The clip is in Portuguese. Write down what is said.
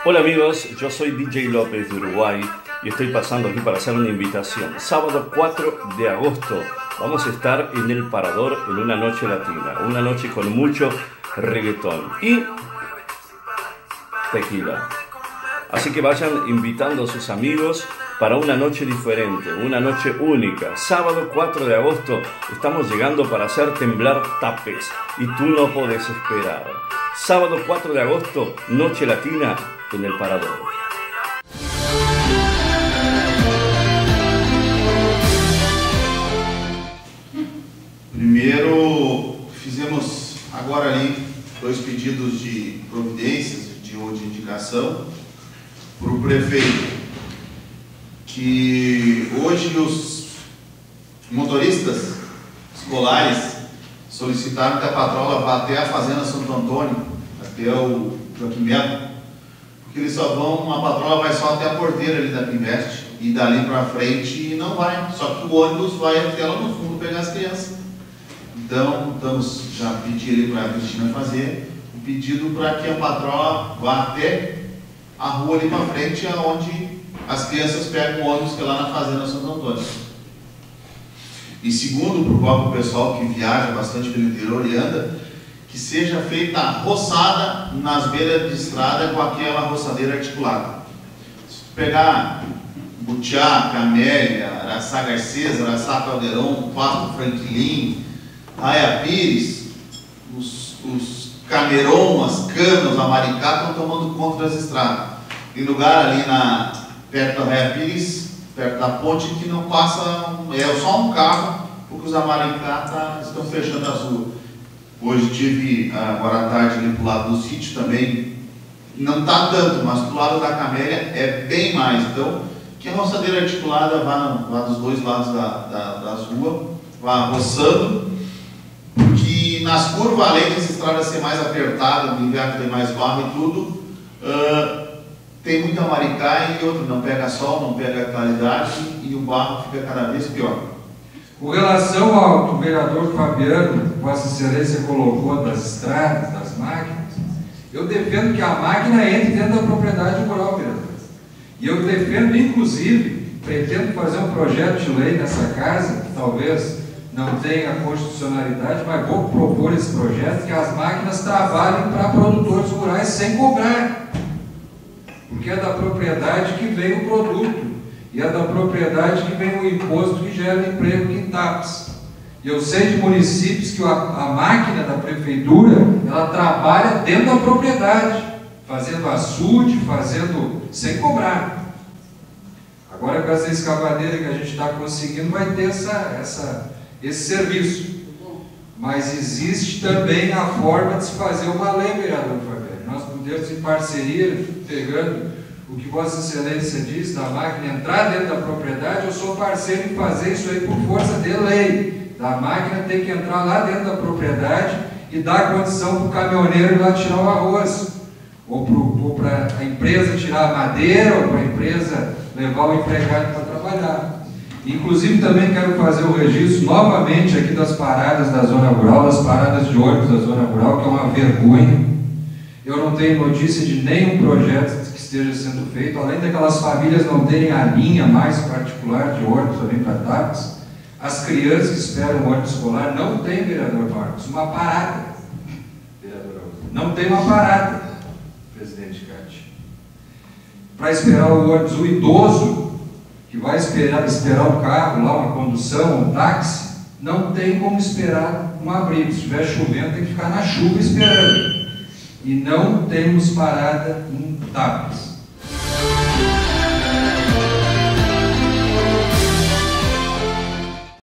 Hola amigos, yo soy DJ López de Uruguay y estoy pasando aquí para hacer una invitación. Sábado 4 de agosto vamos a estar en El Parador en una noche latina, una noche con mucho reggaetón y tequila. Así que vayan invitando a sus amigos para una noche diferente, una noche única. Sábado 4 de agosto estamos llegando para hacer temblar tapes y tú no podés esperar. Sábado 4 de agosto, noche latina en El Parador. Primeiro, fizemos agora ali 2 pedidos de providências ou de indicação para o prefeito, que hoje os motoristas escolares solicitaram que a patrola vá até a Fazenda Santo Antônio, até o Joaquim Melo, porque eles só vão, a patrola vai só até a porteira ali da Pinvest e dali para frente não vai, só que o ônibus vai até lá no fundo pegar as crianças. Então, estamos já pedindo para a Cristina fazer um pedido para que a patrola vá até a rua ali para frente, onde as crianças pegam o ônibus que é lá na Fazenda Santo Antônio. E segundo, para o próprio pessoal que viaja bastante pelo interior e anda, que seja feita a roçada nas beiras de estrada com aquela roçadeira articulada. Se pegar Butiá, Camélia, Araçá Garcês, Araçá Caldeirão, Pasto Franquilin, Raia Pires, os Cameron, as Canas, a Maricá estão tomando conta das estradas. Tem lugar ali perto da Raia Pires, perto da ponte, que não passa, é só um carro, porque os Amaricá estão fechando as ruas. Hoje tive, agora à tarde, ali pro lado do sítio também, não está tanto, mas do lado da Camélia é bem mais. Então, que a roçadeira articulada vá dos dois lados das ruas, vá roçando, porque nas curvas, além das estradas ser mais apertadas, no inverno tem mais barro e tudo, tem muita maricá e outro, não pega sol, não pega claridade e o barro fica cada vez pior. Com relação ao que o vereador Fabiano, Vossa Excelência, colocou das estradas, das máquinas, eu defendo que a máquina entre dentro da propriedade rural, vereador. E eu defendo, inclusive, pretendo fazer um projeto de lei nessa casa, que talvez não tenha constitucionalidade, mas vou propor esse projeto, que as máquinas trabalhem para produtores rurais sem cobrar. Porque é da propriedade que vem o produto. E é da propriedade que vem o imposto que gera emprego aqui em Tapes. E eu sei de municípios que a máquina da prefeitura, ela trabalha dentro da propriedade, fazendo açude, fazendo sem cobrar. Agora com essa escavadeira que a gente está conseguindo, vai ter esse serviço. Mas existe também a forma de se fazer uma lei, vereador Fabiano. Nós podemos, em parceria, pegando o que Vossa Excelência diz, da máquina entrar dentro da propriedade, eu sou parceiro em fazer isso aí por força de lei. Da máquina tem que entrar lá dentro da propriedade e dar condição para o caminhoneiro ir lá tirar o arroz. Ou para a empresa tirar a madeira, ou para a empresa levar o empregado para trabalhar. Inclusive também quero fazer o registro novamente aqui das paradas da zona rural, das paradas de ônibus da zona rural, que é uma vergonha. Eu não tenho notícia de nenhum projeto que esteja sendo feito, além daquelas famílias não terem a linha mais particular de ônibus também para Tapes. As crianças que esperam o ônibus escolar não tem, vereador Marcos, uma parada. Vereador, não tem uma parada, presidente Cátia. Para esperar o ônibus, o idoso que vai esperar o carro lá, uma condução, um táxi, não tem como esperar um abrigo. Se estiver chovendo, tem que ficar na chuva esperando. E não temos parada em Tapes.